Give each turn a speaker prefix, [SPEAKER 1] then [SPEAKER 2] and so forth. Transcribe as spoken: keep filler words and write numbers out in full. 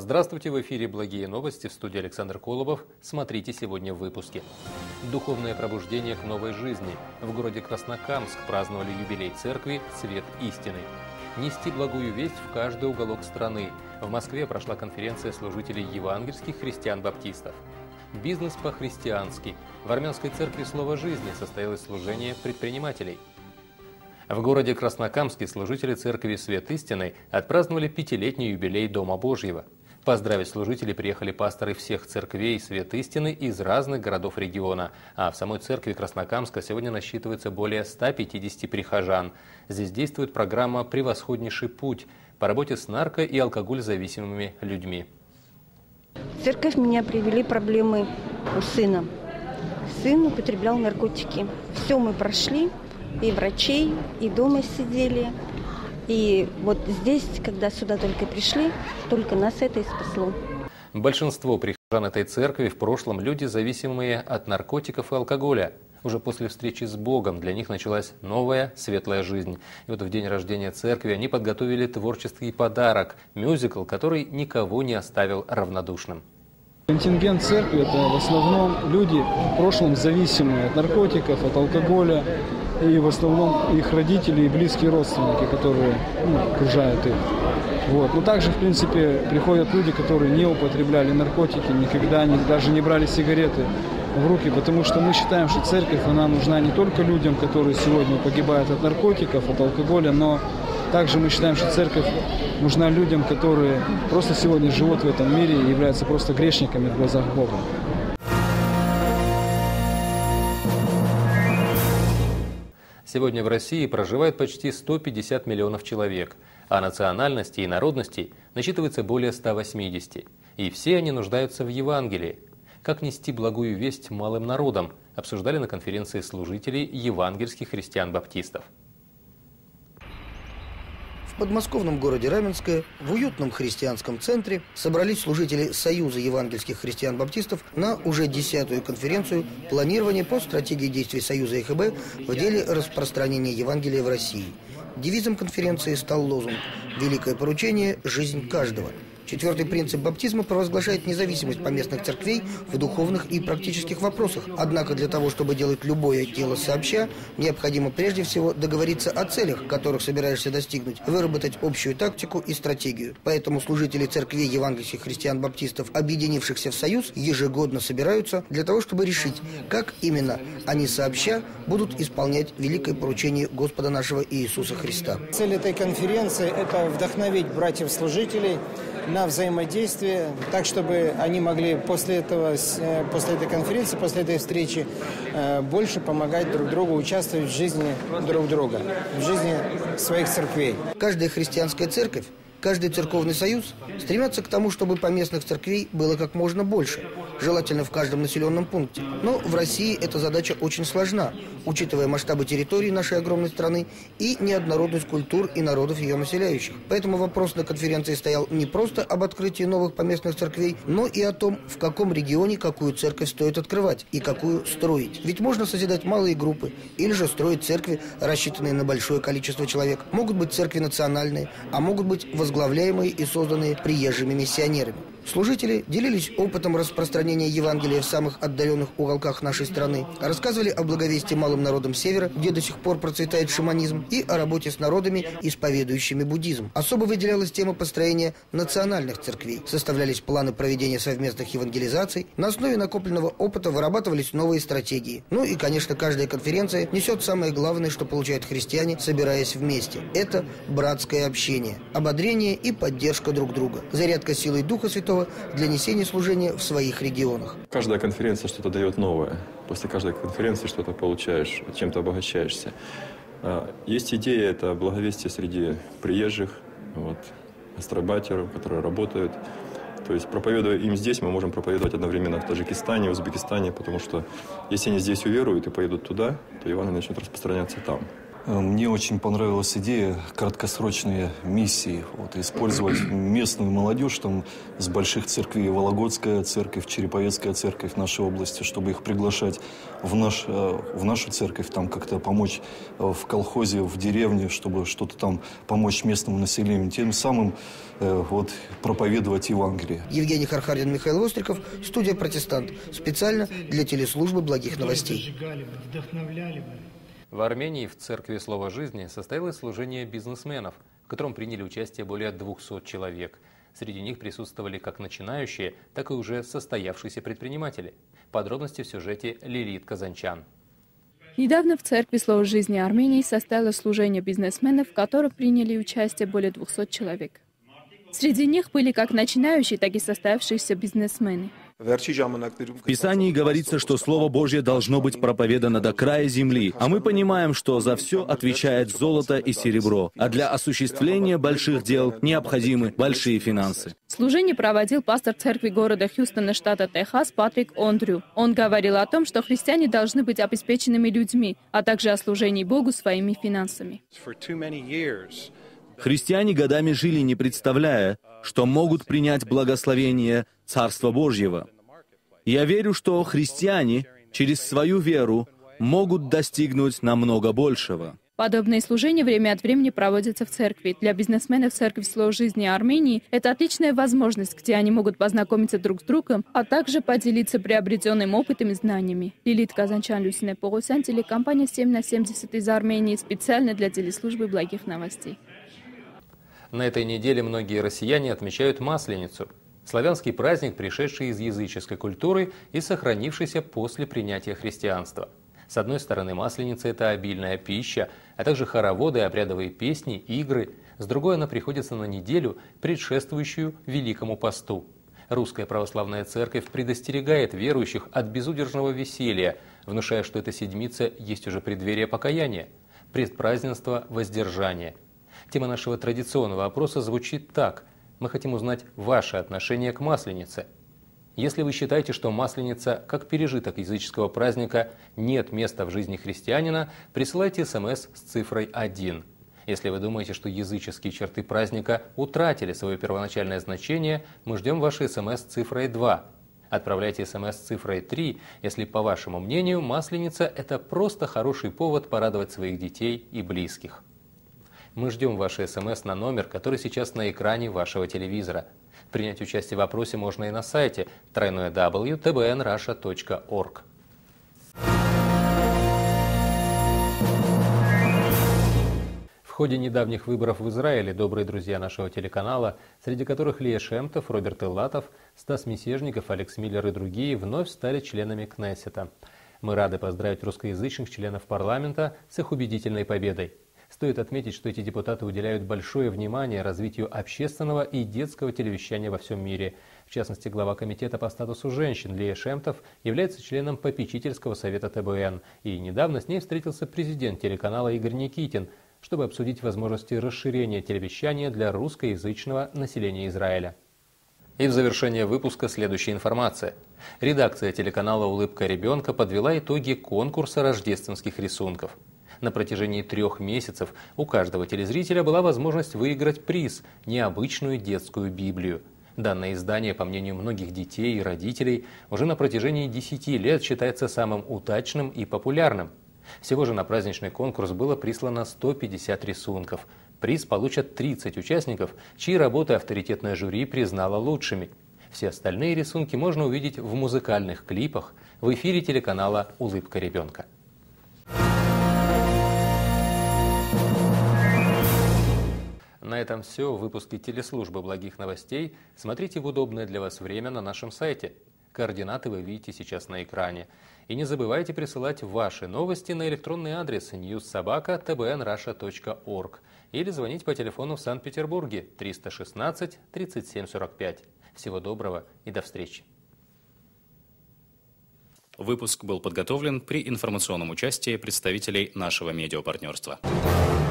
[SPEAKER 1] Здравствуйте, в эфире «Благие новости», в студии Александр Колобов. Смотрите сегодня в выпуске. Духовное пробуждение к новой жизни. В городе Краснокамск праздновали юбилей церкви «Свет истины». Нести благую весть в каждый уголок страны. В Москве прошла конференция служителей евангельских христиан-баптистов. Бизнес по-христиански. В армянской церкви «Слово жизни» состоялось служение предпринимателей. В городе Краснокамске служители церкви «Свет истины» отпраздновали пятилетний юбилей Дома Божьего. Поздравить служителей приехали пасторы всех церквей «Свет истины» из разных городов региона. А в самой церкви Краснокамска сегодня насчитывается более ста пятидесяти прихожан. Здесь действует программа «Превосходнейший путь» по работе с нарко- и алкоголь-зависимыми людьми.
[SPEAKER 2] В церковь меня привели проблемы у сына. Сын употреблял наркотики. Все мы прошли, и врачей, и дома сидели. И вот здесь, когда сюда только пришли, только нас это и спасло. Большинство
[SPEAKER 1] прихожан этой церкви в прошлом люди, зависимые от наркотиков и алкоголя. Уже после встречи с Богом для них началась новая светлая жизнь. И вот в день рождения церкви они подготовили творческий подарок – мюзикл, который никого не оставил равнодушным.
[SPEAKER 3] Контингент церкви – это в основном люди в прошлом зависимые от наркотиков, от алкоголя. И в основном их родители и близкие родственники, которые ну, окружают их. Вот. Но также, в принципе, приходят люди, которые не употребляли наркотики, никогда не, даже не брали сигареты в руки, потому что мы считаем, что церковь, она нужна не только людям, которые сегодня погибают от наркотиков, от алкоголя, но также мы считаем, что церковь нужна людям, которые просто сегодня живут в этом мире и являются просто грешниками в глазах Бога.
[SPEAKER 1] Сегодня в России проживает почти сто пятьдесят миллионов человек, а национальностей и народностей насчитывается более ста восьмидесяти. И все они нуждаются в Евангелии. Как нести благую весть малым народам, обсуждали на конференции служителей евангельских христиан-баптистов.
[SPEAKER 4] В подмосковном городе Раменское, в уютном христианском центре, собрались служители Союза евангельских христиан-баптистов на уже десятую конференцию «Планирование по стратегии действий Союза и ХБ в деле распространения Евангелия в России». Девизом конференции стал лозунг «Великое поручение – жизнь каждого». Четвертый принцип баптизма провозглашает независимость поместных церквей в духовных и практических вопросах. Однако для того, чтобы делать любое дело сообща, необходимо прежде всего договориться о целях, которых собираешься достигнуть, выработать общую тактику и стратегию. Поэтому служители церквей евангельских христиан-баптистов, объединившихся в союз, ежегодно собираются для того, чтобы решить, как именно они сообща будут исполнять великое поручение Господа нашего Иисуса Христа.
[SPEAKER 5] Цель этой конференции – это вдохновить братьев-служителей на взаимодействие, так, чтобы они могли после этого, после этой конференции, после этой встречи больше помогать друг другу, участвовать в жизни друг друга, в жизни своих церквей.
[SPEAKER 4] Каждая христианская церковь, каждый церковный союз стремятся к тому, чтобы поместных церквей было как можно больше, желательно в каждом населенном пункте. Но в России эта задача очень сложна, учитывая масштабы территории нашей огромной страны и неоднородность культур и народов ее населяющих. Поэтому вопрос на конференции стоял не просто об открытии новых поместных церквей, но и о том, в каком регионе какую церковь стоит открывать и какую строить. Ведь можно созидать малые группы или же строить церкви, рассчитанные на большое количество человек. Могут быть церкви национальные, а могут быть возглавляемые и созданные приезжими миссионерами. Служители делились опытом распространения Евангелия в самых отдаленных уголках нашей страны, рассказывали о благовестии малым народам Севера, где до сих пор процветает шаманизм, и о работе с народами, исповедующими буддизм. Особо выделялась тема построения национальных церквей. Составлялись планы проведения совместных евангелизаций, на основе накопленного опыта вырабатывались новые стратегии. Ну и, конечно, каждая конференция несет самое главное, что получают христиане, собираясь вместе. Это братское общение, ободрение и поддержка друг друга, зарядка силой Духа Святого для несения служения в своих регионах.
[SPEAKER 6] Каждая конференция что-то дает новое. После каждой конференции что-то получаешь, чем-то обогащаешься. Есть идея, это благовестие среди приезжих, вот, астробатеров, которые работают. То есть, проповедуя им здесь, мы можем проповедовать одновременно в Таджикистане, в Узбекистане, потому что если они здесь уверуют и поедут туда, то Евангелие начнет распространяться там.
[SPEAKER 7] Мне очень понравилась идея краткосрочной миссии. Вот, использовать местную молодежь там, с больших церквей, Вологодская церковь, Череповецкая церковь нашей области, чтобы их приглашать в, наш, в нашу церковь, там как-то помочь в колхозе, в деревне, чтобы что-то там помочь местному населению, тем самым вот, проповедовать Евангелие.
[SPEAKER 4] Евгений Хархардин, Михаил Востриков, студия «Протестант», специально для телеслужбы «Благих новостей».
[SPEAKER 1] В Армении в Церкви Слова Жизни состоялось служение бизнесменов, в котором приняли участие более двухсот человек. Среди них присутствовали как начинающие, так и уже состоявшиеся предприниматели. Подробности в сюжете Лилит Казанчан.
[SPEAKER 8] Недавно в Церкви Слова Жизни Армении состоялось служение бизнесменов, в котором приняли участие более двухсот человек. Среди них были как начинающие, так и состоявшиеся бизнесмены.
[SPEAKER 9] В Писании говорится, что Слово Божье должно быть проповедано до края земли, а мы понимаем, что за все отвечает золото и серебро, а для осуществления больших дел необходимы большие финансы.
[SPEAKER 8] Служение проводил пастор церкви города Хьюстона, штата Техас, Патрик Ондрю. Он говорил о том, что христиане должны быть обеспеченными людьми, а также о служении Богу своими финансами.
[SPEAKER 9] Христиане годами жили, не представляя, что могут принять благословение Царства Божьего. Я верю, что христиане через свою веру могут достигнуть намного большего.
[SPEAKER 8] Подобные служения время от времени проводятся в церкви. Для бизнесменов Церкви Слова Жизни Армении это отличная возможность, где они могут познакомиться друг с другом, а также поделиться приобретенным опытом и знаниями. Лилит Казанчан, Люсине Погосян, телекомпания семь на семьдесят из Армении, специально для телеслужбы «Благих новостей».
[SPEAKER 1] На этой неделе многие россияне отмечают Масленицу. Славянский праздник, пришедший из языческой культуры и сохранившийся после принятия христианства. С одной стороны, Масленица – это обильная пища, а также хороводы, обрядовые песни, игры. С другой, она приходится на неделю, предшествующую Великому посту. Русская православная церковь предостерегает верующих от безудержного веселья, внушая, что эта седмица есть уже преддверие покаяния, предпразднество воздержания. Тема нашего традиционного опроса звучит так. Мы хотим узнать ваше отношение к Масленице. Если вы считаете, что Масленица, как пережиток языческого праздника, нет места в жизни христианина, присылайте смс с цифрой один. Если вы думаете, что языческие черты праздника утратили свое первоначальное значение, мы ждем ваши смс с цифрой два. Отправляйте смс с цифрой три, если, по вашему мнению, Масленица – это просто хороший повод порадовать своих детей и близких. Мы ждем ваши смс на номер, который сейчас на экране вашего телевизора. Принять участие в опросе можно и на сайте дабл ю дабл ю дабл ю точка ти би эн раша точка орг. В ходе недавних выборов в Израиле добрые друзья нашего телеканала, среди которых Лия Шемтов, Роберт Иллатов, Стас Мисежников, Алекс Миллер и другие, вновь стали членами Кнессета. Мы рады поздравить русскоязычных членов парламента с их убедительной победой. Стоит отметить, что эти депутаты уделяют большое внимание развитию общественного и детского телевещания во всем мире. В частности, глава комитета по статусу женщин Лия Шемтов является членом попечительского совета тэ бэ эн. И недавно с ней встретился президент телеканала Игорь Никитин, чтобы обсудить возможности расширения телевещания для русскоязычного населения Израиля. И в завершение выпуска следующая информация. Редакция телеканала «Улыбка ребенка» подвела итоги конкурса рождественских рисунков. На протяжении трех месяцев у каждого телезрителя была возможность выиграть приз – необычную детскую Библию. Данное издание, по мнению многих детей и родителей, уже на протяжении десяти лет считается самым удачным и популярным. Всего же на праздничный конкурс было прислано сто пятьдесят рисунков. Приз получат тридцать участников, чьи работы авторитетное жюри признало лучшими. Все остальные рисунки можно увидеть в музыкальных клипах в эфире телеканала «Улыбка ребенка». На этом все в выпуске телеслужбы «Благих новостей». Смотрите в удобное для вас время на нашем сайте. Координаты вы видите сейчас на экране. И не забывайте присылать ваши новости на электронный адрес ньюс собака ти би эн раша точка орг или звонить по телефону в Санкт-Петербурге триста шестнадцать тридцать семь сорок пять. Всего доброго и до встречи.
[SPEAKER 10] Выпуск был подготовлен при информационном участии представителей нашего медиапартнерства.